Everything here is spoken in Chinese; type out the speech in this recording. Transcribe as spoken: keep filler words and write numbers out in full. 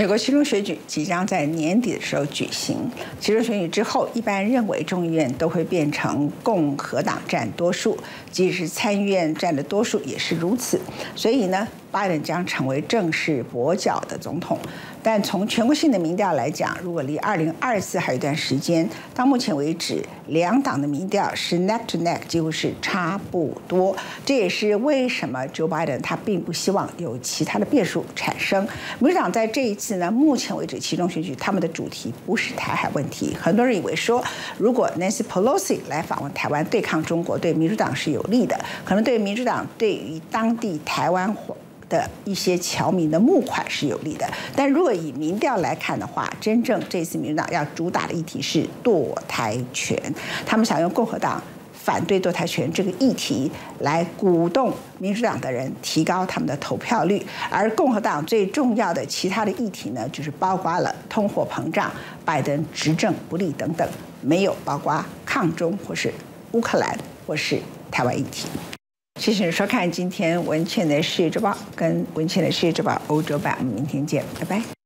美国期中选举即将在年底的时候举行，期中选举之后，一般认为众议院都会变成共和党占多数，即使是参议院占的多数也是如此。所以呢，拜登将成为正式跛脚的总统。但从全国性的民调来讲，如果离二零二四还有一段时间，到目前为止，两党的民调是 neck to neck， 几乎是差不多。这也是为什么 Joe Biden 他并不希望有其他的变数产生。民主党在这一次呢，目前为止期中选举，他们的主题不是台海问题。很多人以为说，如果 Nancy Pelosi 来访问台湾对抗中国，对民主党是有利的，可能对民主党对于当地台湾的一些侨民的募款是有利的，但如果以民调来看的话，真正这次民主党要主打的议题是堕胎权，他们想用共和党反对堕胎权这个议题来鼓动民主党的人提高他们的投票率，而共和党最重要的其他的议题呢，就是包括了通货膨胀、拜登执政不力等等，没有包括抗中或是乌克兰或是台湾议题。谢谢收看今天文茜的世界周报跟文茜的世界周报欧洲版，我们明天见，拜拜。